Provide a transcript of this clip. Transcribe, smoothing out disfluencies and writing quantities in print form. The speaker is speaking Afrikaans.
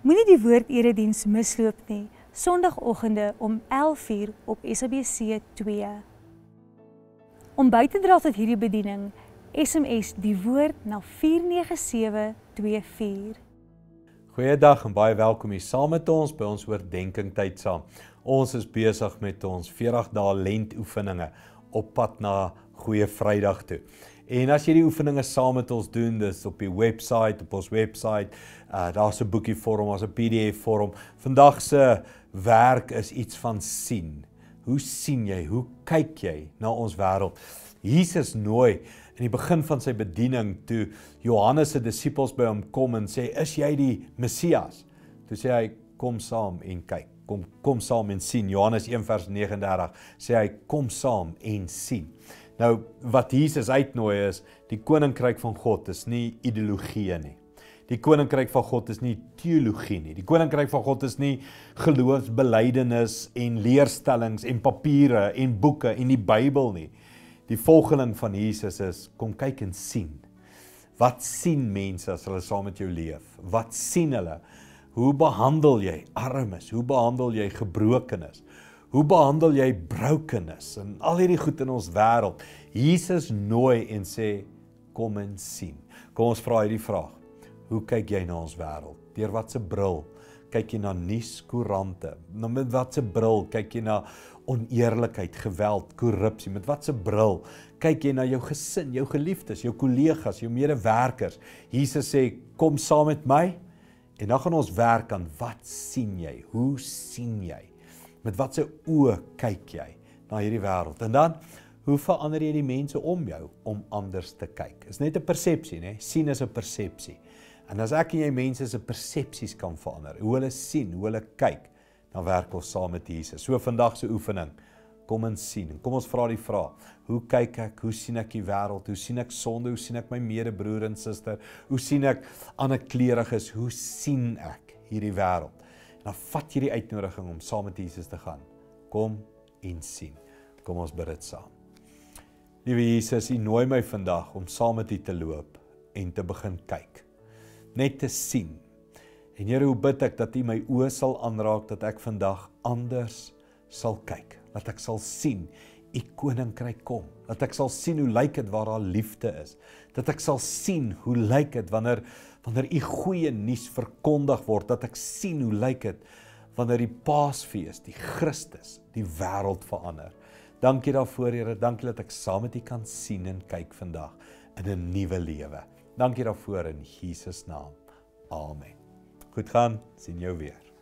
Moenie die woord-erediens misloop nie, Sondagoggende om 11:00 op SABC 2. Om by te dra tot hierdie bediening, SMS die woord na 49724. Goeiedag en baie welkom hier saam met ons by ons oordenking tyd saam. Ons is besig met ons 40 dae lentoefeninge op pad na Goeie Vrydag toe. En as jy die oefeninge saam met ons doen, dis op die website, op ons website, daar's 'n boekie vorm, daar's 'n PDF vorm. Vandag se werk is iets van sien. Hoe sien jy? Hoe kyk jy na ons wêreld? Jesus nooi in die begin van sy bediening toe Johannes se disippels by hom kom en sê, "Is jy die Messias?" Toe sê hy, "Kom saam en kyk. Kom saam en sien." Johannes 1 vers 39 sê hy, "Kom saam en sien." Nou, wat Jesus uitnooi is, die koninkryk van God is nie ideologie nie. Die koninkryk van God is nie teologie nie. Die koninkryk van God is nie geloofsbelydenis en leerstellings en papiere en boeke en die Bybel nie. Die volgeling van Jesus is, kom kyk en sien. Wat sien mense as hulle saam met jou leef? Wat sien hulle? Hoe behandel jy armes? Hoe behandel jy gebrokenes? Hoe behandel jy brokenes? En al hierdie goed in ons wêreld. Jesus nooi en sê, kom en sien. Kom ons vra hierdie vraag. Hoe kyk jy na ons wêreld? Deur watse bril kyk jy na nuuskoerante? Met watse bril kyk jy na oneerlikheid, geweld, korrupsie? Met watse bril kyk jy na jou gesin, jou geliefdes, jou kollegas, jou medewerkers? Jesus sê, kom saam met my en dan gaan ons werk aan wat sien jy? Hoe sien jy? Met watse oë kyk jy na hierdie wêreld? En dan, hoe verander jy die mense om jou om anders te kyk? Is net 'n persepsie, né? Sien is 'n persepsie. En as ek en jy mense se persepsies kan verander, hoe hulle sien, hoe hulle kyk, dan werk ons saam met Jesus. So vandag se oefening, kom en sien. Kom ons vra die vraag, hoe kyk ek, hoe sien ek die wêreld, hoe sien ek sonde, hoe sien ek my medebroer en suster, hoe sien ek ander kleriges, hoe sien ek hierdie wêreld? En dan vat jy die uitnodiging om saam met Jesus te gaan. Kom en sien. Kom ons bid dit saam. Liewe Jesus, U nooi my vandag om saam met U te loop en te begin kyk. Net te sien. En Here, hoe bid ek dat U my oë sal aanraak, dat ek vandag anders sal kyk, dat ek sal sien U koninkryk kom, dat ek sal sien hoe lyk dit waar daar liefde is, dat ek sal sien hoe lyk dit wanneer U goeie nuus verkondig word, dat ek sien hoe lyk dit wanneer die Paasfees, die Christus, die wêreld verander. Dankie daarvoor, Here, dankie dat ek saam met U kan sien en kyk vandag in 'n nuwe lewe. Dankie daarvoor in Jesus naam. Amen. Goed gaan, sien jou weer.